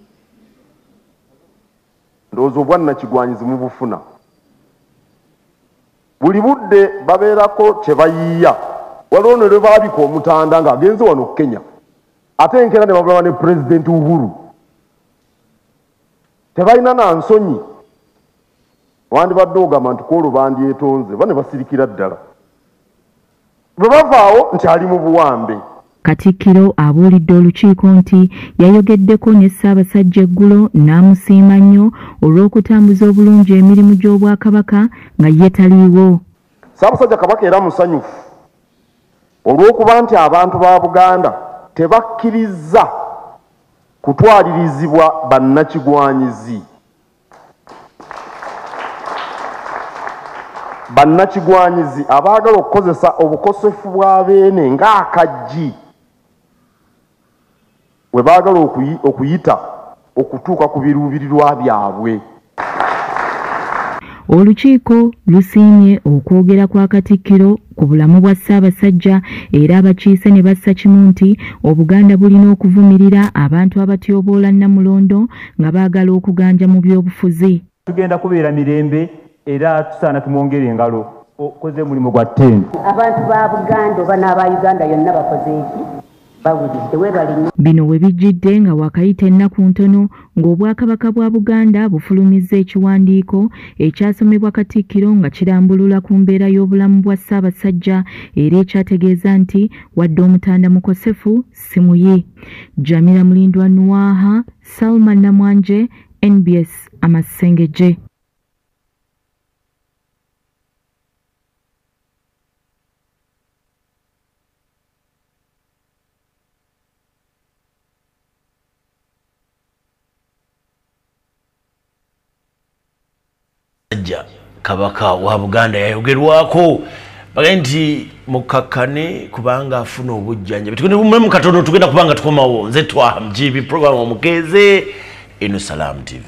ndowooza obwannakigwanyizi mubufuna buli budde babeerako kye bayiiya waliwo ne lwe baabika omutanda ng'agenze wano Kenya ate enkeera ne babulawa ne Pulezidenti Uhuru tebalina na nsonyi wandibadde ogamba nti kwolwo bandyetonze ba ne basirikira ddala bwe bavaawo nti ali mu buwambe Katikkiro abuulidde olukiiko nti yayogeddeko ne Ssaabasajja eggulo n'amusiima nnyo olw'okutambuza obulungi emirimu gy'Obwakabaka nga ye taliiwo. Ssaabasajja Kabaka era musanyufu olw'okuba nti abantu ba Buganda tebakkiriza kutwalirizibwa bannakigwanyizi. Bannakigwanyizi abaagala okukozesa obukosefu bw'abeene ng'akaggi we baagala okuyita okutuuka ku biruubirirwa byabwe. Olukiiko lusiimye okwogera kwa Katikkiro ku bulamu bwa Ssaabasajja era abakiise ne bassa kimu nti Obuganda bulina okuvumirira abantu abatyoboola Nnamulondo nga baagala okuganja mu byobufuzi. Tugenda kubeera mirembe era tusaana tumwongere engalo okoze mulimu gwa ttendo. Abantu ba Buganda oba n'aba Uganda yonna bakoze eki bawulidde we bali. Bino we bijjidde nga wakayita ennaku ntono ng'Obwakabaka bwa Buganda bufulumizza ekiwandiiko ekyasomebwa Katikkiro nga kirambulula ku mbeera y'obulamu bwa Ssaabasajja era ekyategeeza nti wadde omutanda mukosefu si muyi. Jamila Mulindwa Nuwaha, Salma Namwanje, N B S Amasengeje. Ajja kabaka wa Buganda yayogerwako bagenti mukakane kubanga afuna obujjanja bitugende bumwe mukatono tugenda kubanga tukomawo nze twa mjibi program omukeze eno Salam T V.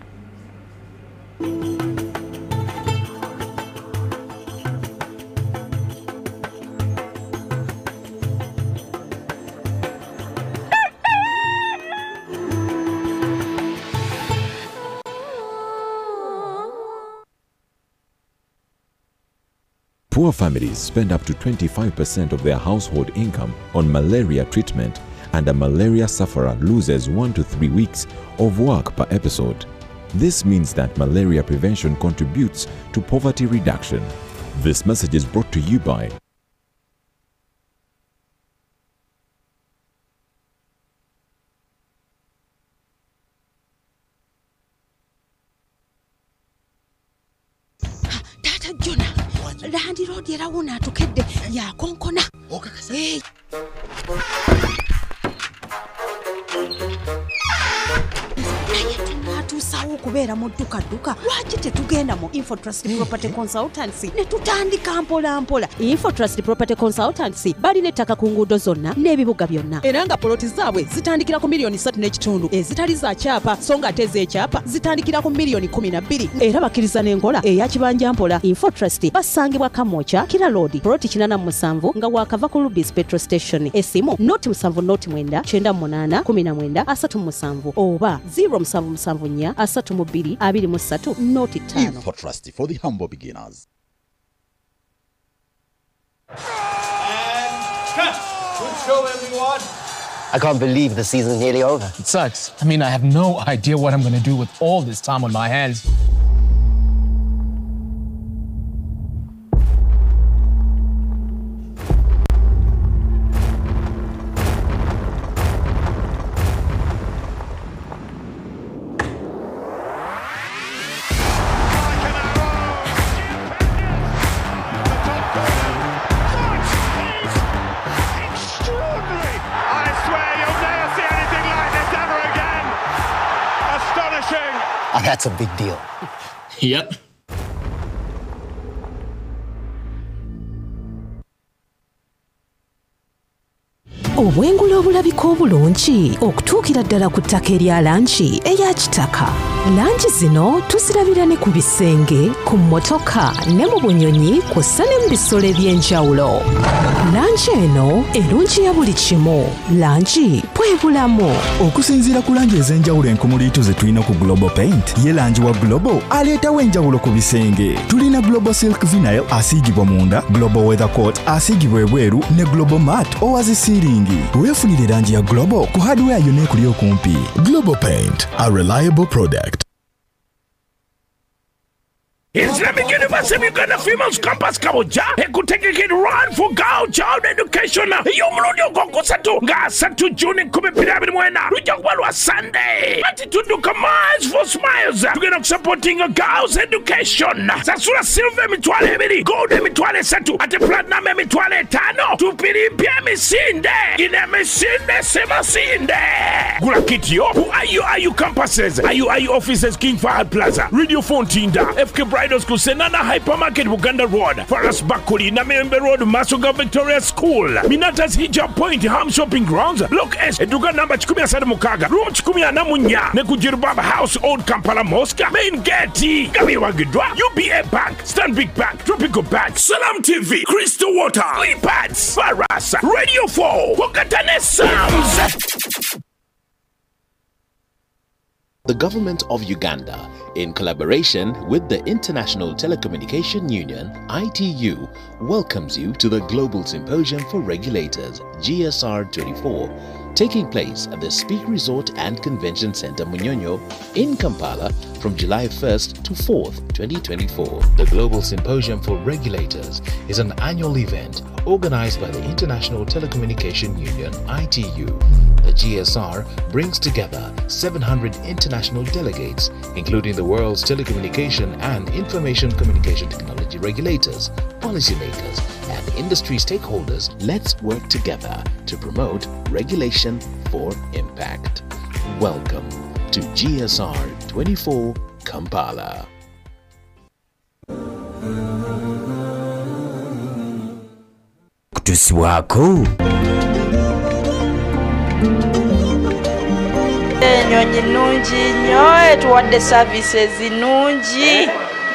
Poor families spend up to twenty-five percent of their household income on malaria treatment, and a malaria sufferer loses one to three weeks of work per episode. This means that malaria prevention contributes to poverty reduction. This message is brought to you by Lahandi road yera wona tukedde ya konkona okakasa hey. Tusawo kubeera mu dduka dduka lwaki tetugenda mu Infotrust Property Consultancy ne tutandika mpola mpola. Infotrust Property Consultancy balina ettaka ku nguudo zonna n'ebibuga byonna era nga poloti zaabwe zitandikira ku miliyoni ssatu n'ekitundu ezitali za kyapa so nga ate ez'ekyapa zitandikira ku miliyoni kumi na bbiri era bakkiriza n'enkola eya kibanja mpola. Infotrust basangibwa Kamwokya Kira Road poloti kinaana mu musanvu nga waakava ku Rubis Petrol Station. Esimu noti musanvu noti mwenda kyenda munaana kumi na mwenda asatu mu musanvu oba zero musanvu musanvu nnya asatu mu bbiri abiri mu ssatu noti ttaano. Infotrust for the humble beginners. And cut! Good show, everyone. I can't believe the season's nearly over. It sucks. I mean, I have no idea what I'm going to do with all this time on my hands. That's a big deal. Yep. Obwengula obulabika obulungi okutuukira ddala ku ttaka erya langi eya kitaka. Langi zino tuzirabira ne ku bisenge, ku mmotoka ne mu bunyonyi kw'ossa ne mu bisolo eby'enjawulo. Langi eno erungi ya buli kimu. Langi bwe bulamu. Okusinziira ku langi ez'enjawulo enkumuliitu ze tulina ku Global Paint, ye langi wa Global aleetawo enjawulo ku bisenge. Tulina Global Silk Vinyl asiigibwa munda, Global Weather Coat asiigibwa ebweru ne Global Matte owazisiiringi. Weefunire langi ya Global ku hardware yonna ekuli okumpi. Global Paint, a reliable product. Islamic University Uganda Females Campus Kaboja ekutegekera run for girl child education y'omulundi ogwokusatu nga asatu June kumi abiri mwenda lujja kuba lwa Sunday ati tudduka Miles for Smiles tugenda kusupporting girls education sasula silver emitwalo ebiri gold emitwalo esatu ate platinum emitwalo etaano tupirimpya emisinde gina emisinde sebasinde gula kityo ku I U I U campuses I U I U offices King Fahad Plaza Radio Fontinda F K Bridal School Senana Hypermarket Buganda Road Faras Bakuli Namirembe Road Masoga Victoria School Minatas Hijab Point Ham Shopping Grounds Block S Eduga number chikumi asatu mukaga Room chikumi ana munya Nekujirubaba House Old Kampala Mosque Main Gate Gabi Wagidwa U B A Bank Stanbic Bank Tropical Bank Salam T V Crystal Water Lipads Faras Radio four Wakatane Sounds. The government of Uganda, in collaboration with the International Telecommunication Union, I T U, welcomes you to the Global Symposium for Regulators, G S R twenty-four, taking place at the Speak Resort and Convention Center Munyonyo in Kampala from July first to fourth, twenty twenty-four. The Global Symposium for Regulators is an annual event organized by the International Telecommunication Union, I T U. The G S R brings together seven hundred international delegates, including the world's telecommunication and information communication technology regulators, policymakers, and industry stakeholders. Let's work together to promote regulation for impact. Welcome to G S R twenty-four Kampala. kyusibwako. Enyonyi nungi nnyo etuwadde services nungi.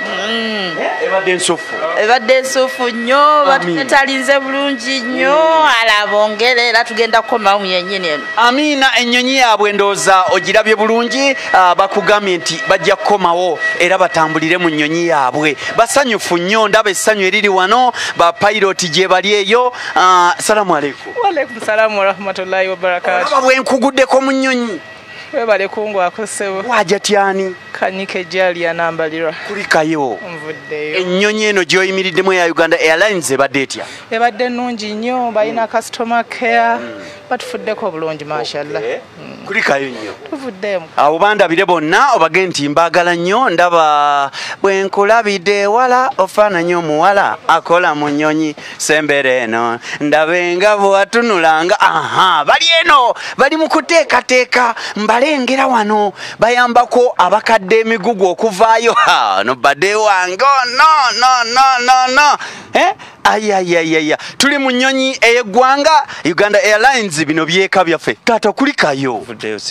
Ebadde nsufu. Ebadde nsufu nnyo batutalinze bulungi nnyo ala bongere era tugenda kukomawo yennyini eno. Amina, ennyonyi yaabwe ndooza ogirabye bulungi, bakugambye nti bajja kukomawo era batambulire mu nnyonyi yaabwe. Basanyufu nnyo, ndaba essanyu eriri wano, ba pilot gye bali eyo. Salamu aleikum. Wa alaikum salaam wa rahmatullahi wa barakatuh. Aba bwe nkuguddeko mu nnyonyi. Webale kungu akosebo. Waja tyani? Kanike jali anambalirwa. Kulikayo. Mvuddeyo. Ennyonyi eno gy'oyimiriddemu ya Uganda Airlines ebadde etya? Ebadde nnungi nnyo, balina customer care. Batufuddeko bulungi mashallah. Kulikayo nnyo. Tuvuddeemu. Abo bandabire bonna obage nti mbaagala nnyo, ndaba bwe nkulabidde ewala ofaananye omuwala akola mu nnyonyi sembere eno. Ndabe nga bwe watunulanga. Aha, bali eno bali mu kuteekateeka mbalengera wano bayambako abakadde emigugu okuvaayo. No badde wange no no no no no eh ayayayaya tuli mu nnyonyi ey'eggwanga Uganda Airlines bino byeka byaffe taata kulikayo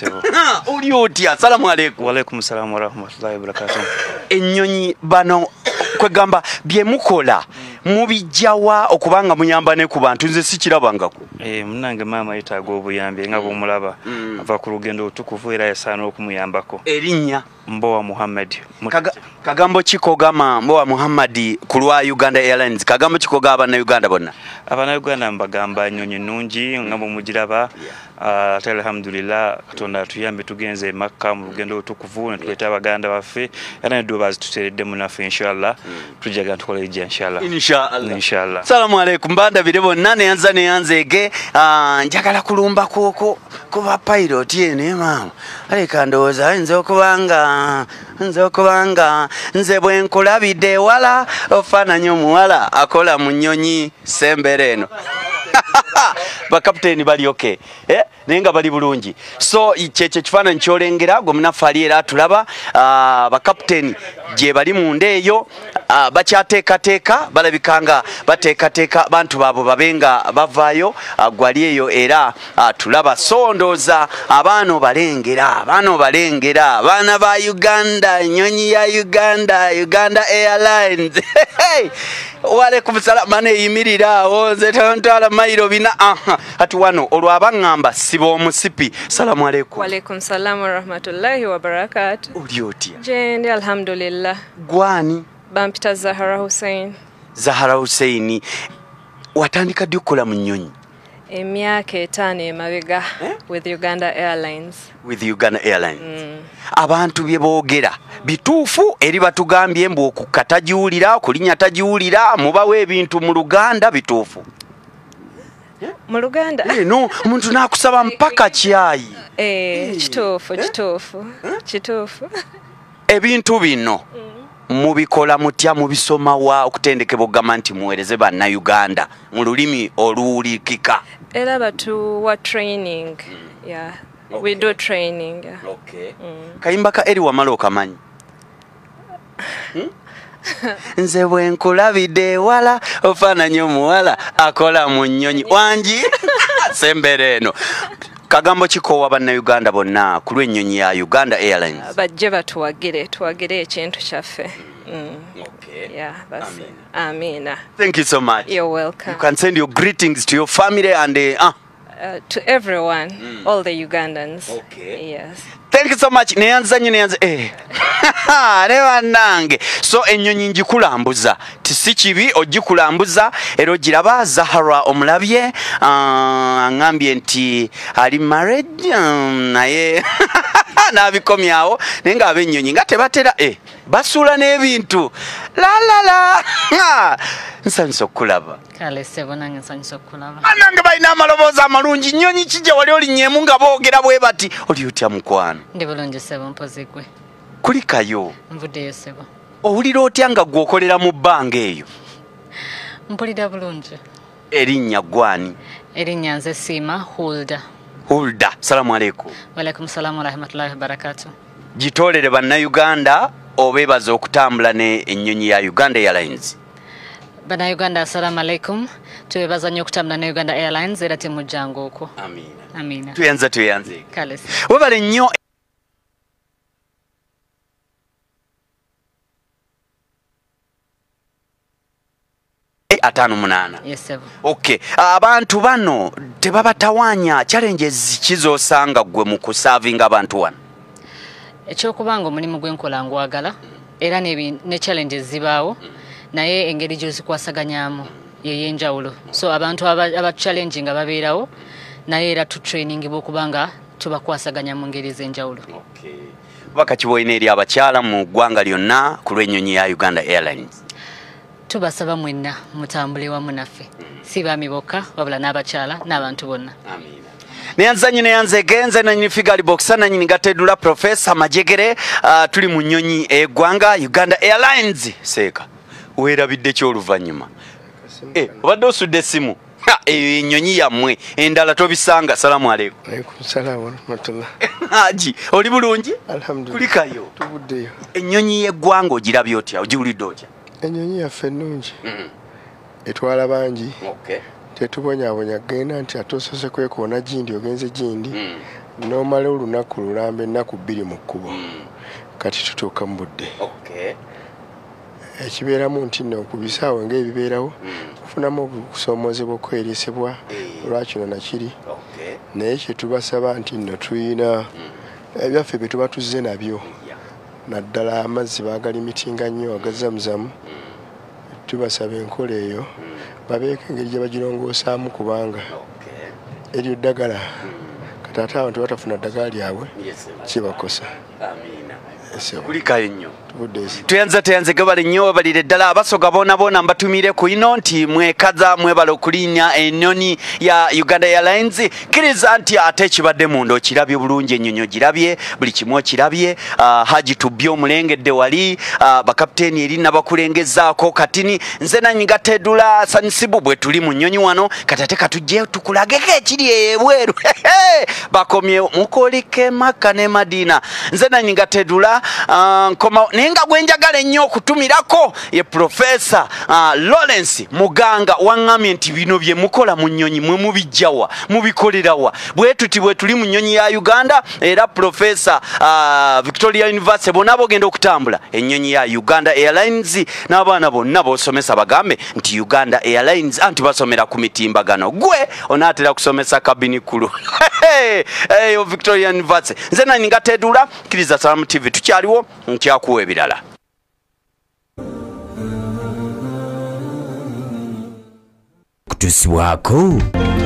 oli otya? Assalamu alaikum. Wa alaikum salaam wa rahmatullahi wa barakatuh. Ennyonyi bano kwegamba bye mukola mubijjawa okubanga muyamba ne ku bantu nze sikirabangako. Eh munange maama yetaaga obuyambi nga bw'omulaba ava ku lugendo otukuvu era yasaana okumuyambako. Erinnya Mbowa Muhammad. Kaga, kagambo kikogama Mbowa Muhammad ku lwa Uganda Airlines. Kagambo kikoga abana Uganda bonna. Abana Uganda mbagamba nnyonyi nnungi nga mugiraba. Uh, alhamdulillah katonda tuyambe tugenze Makka mu lugendo otukuvu ne tuleta abaganda baffe era ne ddwe bazituteredde munaffe inshallah tujaga tukola ejja inshallah inshallah inshallah. Assalamu alaikum banda bire bonna ne yanza ne yanzege uh, njagala kulumba koko kuba pilot yene mama aleka ndowooza nze okubanga nze okubanga nze bwe nkulabidde wala ofaananya omuwala akola mu nnyonyi sembere eno. Bakapteni bali okay eh nenga bali bulungi so icheche kifaananyi kyolengera gwe munaffe ali era tulaba uh, bakapteni gye bali mu ndeeyo uh, bakyateekateeka balabikanga bateekateeka bantu baabo babenga bavaayo uh, gwali eyo era uh, tulaba so ndooza abaana balengera abaana balengera abaana ba Uganda nnyonyi ya Uganda Uganda Airlines. Wale kumusala eyimirira awo nze tontwala mayiro bina aha ati wano olwo abangamba sibo omusipi. Salamu alaikum. Wa alaikum salaam wa rahmatullahi wa barakatuh. Oli otya? Je ndi alhamdulillah. Gwani? Bampita Zahara Hussein. Zahara Hussein watandika ddi okukola mu nnyonyi? Emyaka etaano emabega eh? with Uganda Airlines. With Uganda Airlines. Mm. Abantu bye boogera bituufu eri batugambye mbu okukatajiwulira okulinya tajiwulira mubawe ebintu mu Luganda bituufu? Mu Luganda? Eh no omuntu nakusaba mpaka kyayi. Eh kituufu kituufu kituufu. Ebintu bino mubikola mutya mubisoma wa okutendekebwa ogamba nti muweereze banna Uganda mu lulimi oluwulikika? Era batu wa training. Yeah. Okay. We do training. Yeah. Okay. Mm. Kayimba ka eri wamala okamanyi? hmm? Nze bwe nkulabidde wala ofaananya omuwala akola mu nnyonyi wangi sembere eno. Kagambo kikowa banna Uganda bonna ku lw'ennyonyi ya Uganda Airlines? Bajje batuwagire tuwagire ekintu kyaffe. Mm. Okay. Yeah, that's Amina. Amina. Thank you so much. You're welcome. You can send your greetings to your family and uh, uh. Uh, to everyone, mm. all the Ugandans. Okay. Yes. Thank you so much. Neyanza nyo neyanza eh. Rewa nange. So ennyonyi njikulambuza. Tisikibi ogikulambuza ero giraba Zahara omulabye uh, ngambye nti ali married um, naye nabikomyawo nenga abennyonyi nga tebatera eh basula n'ebintu la la la nsanyusa okulaba. Kale sebo nange nsanyusa okulaba. Anange balina amaloboozi amalungi nnyonyi kijja wali olinnyemu nga boogera bwe bati oli otya mukwano? Ndi bulungi sebo mpozi gwe. Kulikayo? Nvuddeyo sebo. Owulira otya nga gwe okolera mu bbanga eyo? Mpulira bulungi. Erinnya gwani? Erinnya nze Siima Hulda. Hulda. Salamu alaikum. Wa alaikum salaam wa rahmatullahi wa barakatuh. Gitoolere banna Uganda obeebaza okutambula ne ennyonyi ya Uganda Airlines. Bana Uganda, assalamu alaikum. Tuwebaza nnyo okutambula ne Uganda Airlines era temujjanga okwo. Amina. Amina. Tuyanza tuyanze. Kale. Webale nnyo atano munana. Yes, sir. Okay. Abantu bano tebabatawanya challenges kizosanga gwe mu kuservinga abantu wano. Ekyokubanga omulimu gwenkola ngwagala era ne ne challenges zibaawo naye engeri gyozikwasaganyamu yeyenjawulo. So abantu aba challenging ababeerawo naye era tu training bokubanga tubakwasaganya mu ngeri z'enjawulo. Okay. Wakati boine eri abakyala mu ggwanga lyonna ku lw'ennyonyi ya Uganda Airlines. Tubasaba mwenna mutambule wamu naffe. Si baami bokka wabula n'abakyala n'abantu bonna. Amina. Neyanza nyine yanze genze na nyini figali boxa na nyini gatedula Professor Majegere uh, tuli mu nnyonyi eggwanga Uganda Airlines seka. Werabidde ky'oluvanyuma. Eh, obadde osudde simu. Ha, e nnyonyi yammwe endala tobisanga. Salamu alaykum. Alaykum salaam wa rahmatullah. Haji, oli bulungi? Alhamdulillah. Kulikayo. Tubuddeyo. Ennyonyi y'eggwanga ogirabye otya? Ogiwulidde otya? Ennyonyi yaffe ennungi. Mm. Etwala bangi. Okay. Tetubonyabonya genda nti atosose kwekuona gindi ogenze gindi. Mm. N'omala olunaku lulamba ennaku bbiri mu kkubo. Mm. Kati tutuuka mu budde. Okay. Ekibeeramu nti nno okubisaawo ng'ebibeerawo kufunamu obusoomozebwa okweresebwa olwakino nakiri naye kyetubasaba nti nno tuyina ebyaffe bye tuba tuzze nabyo naddala amazzi bagalimitinga nnyo agazamuzamu tubasaba enkola eyo babeeko engeri gye bagirongosaamu kubanga eryo ddagala kati ate abantu batafuna ddagala lyabwe kibakosa. Kulikayo nnyo. Tuyanza tuyanze gabale nnyo balire ddala abasoga bona bona mbatumire ku ino nti mwekaza mwebala okulinya ennyonyi ya Uganda Airlines kiriza nti ate kibadde mundo kirabye bulungi ennyonyo girabye buli kimu kirabye uh, Haji Tubyo mulengedde wali uh, bakapteni eri nabakulengezaako katini nze nanyi gatedula sanisibu bwe tuli mu nnyonyi wano katate katujje tukulageko ekiri ebweru bakomye mukolike Makka ne Madina nze nanyi gatedula uh, koma nenga gwenjagala ennyo okutumirako ye Professor uh, Lawrence Muganga waŋŋamye nti bino bye mukola mu nnyonyi mwe mubijjawa mubikolerawa bwe tuti bwe tuli mu nnyonyi ya Uganda era Professor uh, Victoria University bona bogenda okutambula ennyonyi ya Uganda Airlines n'abaana bonna bosomesa bagambe nti Uganda Airlines anti basomera ku mitimbagano gwe onaatera kusomesa kabini kulu eyo Victoria University nze nani ngatedula kiriza Salamu T V tukyaliwo nkyakuwa ebirala. Kutusibwako